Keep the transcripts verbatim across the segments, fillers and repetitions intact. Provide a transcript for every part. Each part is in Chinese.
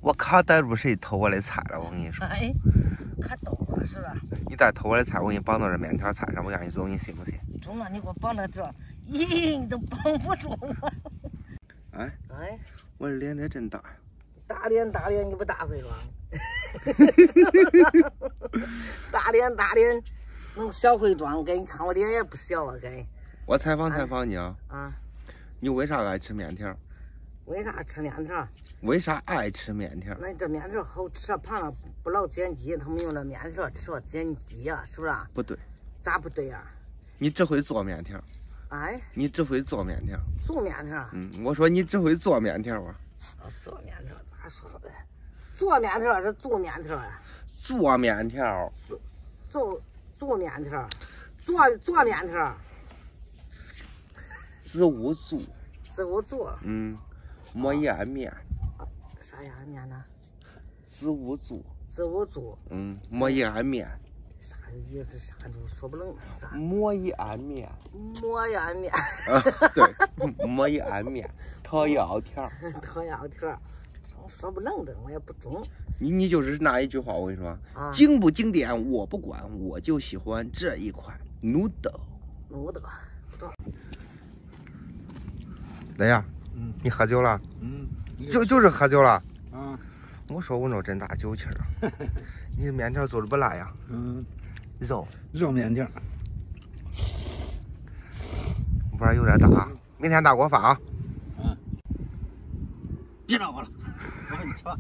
我可逮住谁偷我的菜了，我跟你说。 哎，可逗了是吧？ 你再偷我的菜，我给你绑到这面条菜上，我让你走，你信不信？ 中了，你给我绑到这，咦，你都绑不住我。 哎哎， 我的脸也真大。 大脸大脸，你不大会装？大脸大脸，能小会装？给你看我脸也不小啊，给。 我采访采访你啊。 啊。 你为啥爱吃面条？ 为啥吃面条？ 为啥爱吃面条？ 那这面条好吃，胖了不老碱基，他们用这面条吃了碱基呀，是不是？ 不对。 咋不对呀？ 你只会做面条。 哎。 你只会做面条。 做面条。 嗯，我说你只会做面条啊。 哦，做面条咋说说的？做面条是做面条呀？ 做面条。 做做做面条，做做面条。 子午做。 子午做。 嗯。没盐面。 啥盐面呢？ 子午做。 子午做。 嗯，没盐面。 啥意思？啥都说不冷。啥？ 没盐面。 没盐面。 啊，对，没盐面，讨要条。 讨要条，说不冷的，我也不中。 你你就是那一句话，我跟你说， 啊、 经不经典我不管，我就喜欢这一款努豆。 努豆，不知道。 雷呀， 嗯， 你喝酒了？ 嗯， 就就是喝酒了。 啊， 我说我那真大酒气儿啊！你面条做的不辣呀？ 嗯， 肉肉面条， 味儿有点大，明天大锅发啊。 嗯，别找我了，我跟你说。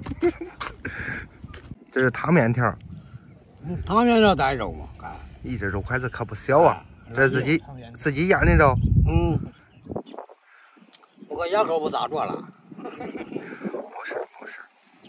这是汤面条。 嗯，汤面条带肉嘛？干。 咦，这肉块子可不小啊！这是自己自己腌的肉。 嗯。不过牙口不咋着了。 没事没事。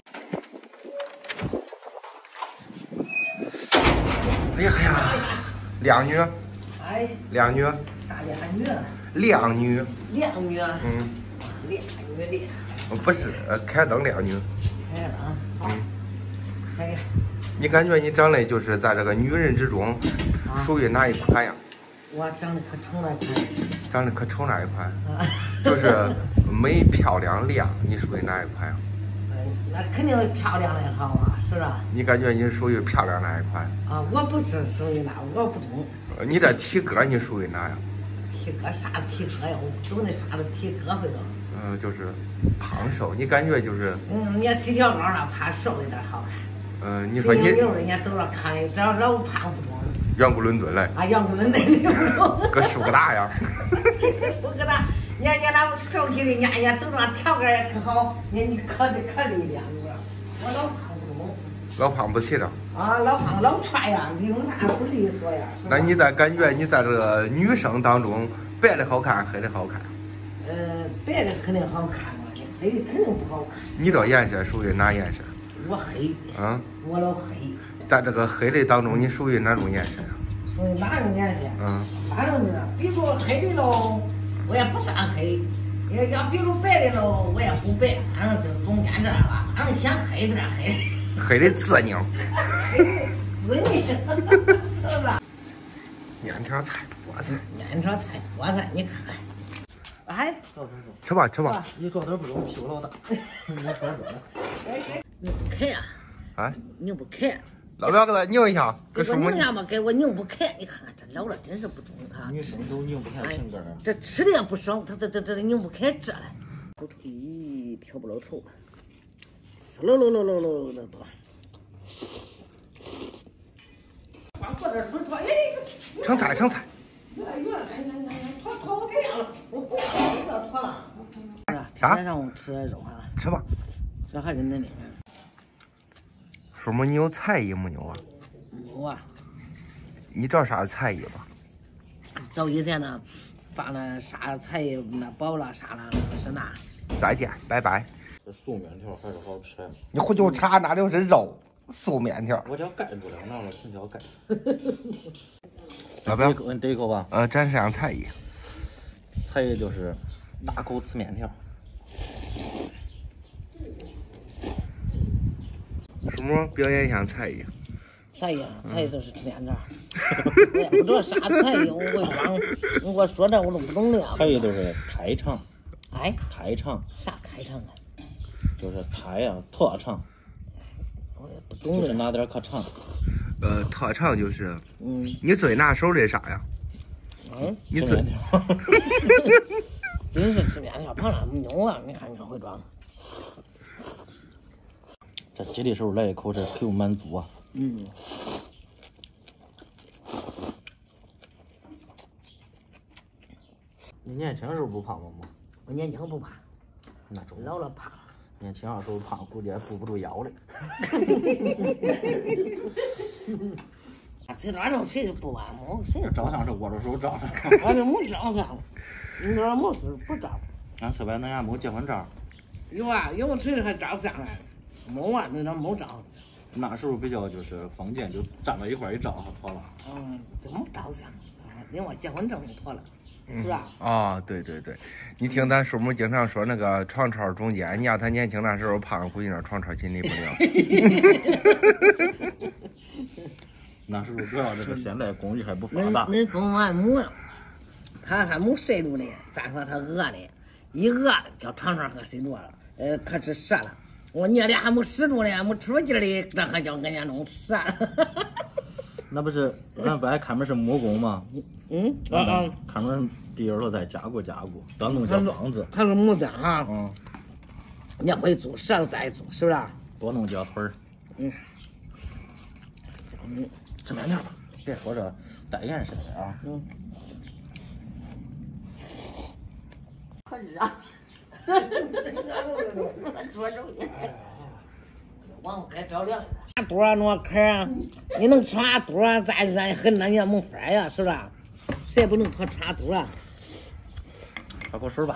哎呀哎呀，靓女。 哎。 靓女。 啥靓女？ 靓女。 靓女。 嗯。 靓女厉害。 不是，呃，开灯靓女。 开灯。好。嗯。开。 你感觉你长得就是在这个女人之中，属于哪一款呀？ 我长得可丑了， 长得可丑那一款，就是美漂亮靓，你属于哪一款呀？ 那肯定漂亮的好啊，是不是？ 你感觉你属于漂亮那一款？ 啊，我不是属于那，我不中。 你这体格你属于哪呀？ 体格啥体格呀？我不懂那啥的体格会着。 嗯，就是胖瘦，你感觉就是。 嗯，你要细条高了，怕瘦一点好看。 嗯，你说你。 肥溜的，人家走着看，只要老胖不中。 圆咕伦敦嘞。 啊，圆咕伦敦的不中。 搁树疙瘩呀。 树疙瘩，人家人家那瘦起的，人家人家走着条根也可好，人家你可得可力量，你说。我老胖不中。 老胖不起的。 啊，老胖老踹呀，利用啥不利索呀？ 那你在感觉你在这个女生当中，白的好看，黑的好看？ 呃，白的肯定好看嘛，黑的肯定不好看。 你这颜色属于哪颜色？ 我黑。 嗯。 我老黑。 在这个黑的当中，你属于哪种颜色？ 属于哪种颜色？ 嗯。 反正是，比如黑的喽，我也不算黑；要要比如白的喽，我也不白，反正就是中间这吧，反正先黑点黑。 黑的滋拧。 滋拧，是不是？ 面条菜，菠菜。 面条菜，菠菜，你看。哎， 走走走， 吃吧吃吧。 你坐点不中，屁股老大。你坐坐的。 你不开呀？ 啊？ 拧不开。 老表给他拧一下。 给我拧一下吧，给我拧不开。你看看这老了，真是不中啊！ 女生都拧不开性格啊。 这吃的也不少，他这这这拧不开这嘞。咦，挑不老头。呲喽喽喽喽喽喽多。光坐这说说，哎。 盛菜盛菜。 有点远，哎呀呀呀，脱脱不了了，我不要脱了。 啥？ 让我吃点肉啊。 吃吧。 这还是恁的。 叔母，你有才艺没有啊？ 有啊。 你知道啥是才艺吧？ 早以前呢，放那啥才艺那包了啥了，是那。 再见，拜拜。 这素面条还是好吃。 你回头查哪里是肉，素面条。 我叫盖不了，那我从小盖。 老表， 你得一口吧。 呃，展示下才艺。 才艺就是大口吃面条。 叔母表演一下才艺。 才艺，才艺就是吃面条。我也不知道啥才艺，我会光你给我说这我都不懂的。 才艺就是台唱。 哎， 台唱。 啥台唱啊？ 就是台呀、啊，特长。 我也不懂。 就是拿点可长。 呃，特长就是， 嗯， 你最拿手的啥呀？ 嗯， 你最。 真是吃面条，胖了没用啊！你看你会装。 这接的时候来一口，这可有满足啊。 嗯。 你年轻时候不胖吗？妈？ 我年轻不胖， 那中老了胖。 年轻时候胖，估计还顾不住腰嘞。 这哪能谁是不完么？谁照相是握着手照的。 俺这没照相，你这没事不照。 俺这边恁家没结婚照。 有啊，有谁还照相嘞？没啊，那那没照。 那时候比较就是封建，就站到一块一照就妥了。 嗯，这没照相，另外结婚证就妥了。是吧？ 啊，对对对，你听咱叔母经常说那个床串中间，你要他年轻那时候胖，估计那床串心里不灵。 那时候主要这个现代工艺还不发达。 恁父母还没，他还没睡住呢，再说他饿的，一饿叫床串和睡着了，呃，可吃折了。我你俩还没吃住呢，没吃劲的，这还叫人家弄折了。 那不是俺不爱看门是木工吗？ 嗯啊啊！ 看门第二头再加固加固，当弄间房子。 他是木匠啊。 嗯。 你要会做，折了再做，是不是？ 多弄脚腿儿。 嗯。 嗯，吃面条吧，别说这带颜色的啊。 嗯。 可热。我坐着呢。往开照亮。 多少那坑儿，你能吃完多少再热很，那也没法呀，是不是？谁不能喝穿多啊？ 喝口水吧。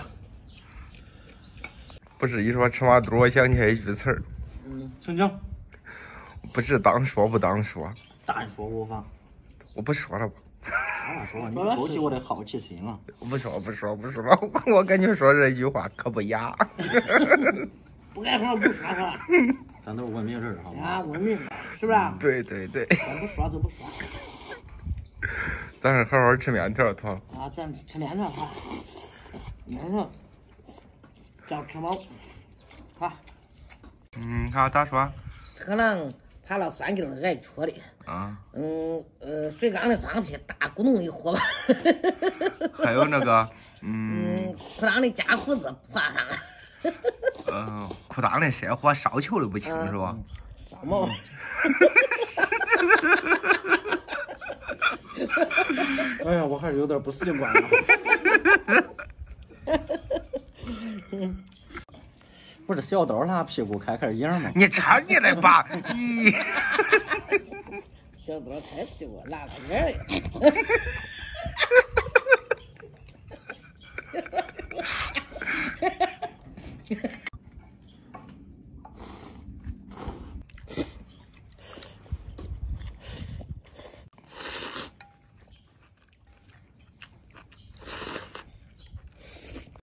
不是一说吃完肚，我想起来一句词儿。 嗯，请讲。 不是当说不当说。 但说无妨。 我不说了吧。 说了说了，你勾起我的好奇心了。 我不说不说不说了，我感觉说这句话可不雅。 不该说不说说。 咱都是文明人，好吗？ 啊，文明，是不是？ 对对对。 咱不说就不说。 咱是好好吃面条，妥了。 啊，咱吃面条哈，面条，叫吃饱，好。 嗯，好，咋说？ 可能爬了三斤挨戳的。 啊。 嗯呃，水缸里放个屁，大咕咚一火吧。 还有那个，嗯。 嗯，裤裆里加胡子泼上了。 呃，裤裆里射火，烧球都不轻是吧？ 啥毛？ 哎呀，我还是有点不习惯了。不是小刀拉屁股开开影吗？ 你插你的吧！咦， 小刀开屁股拉个影。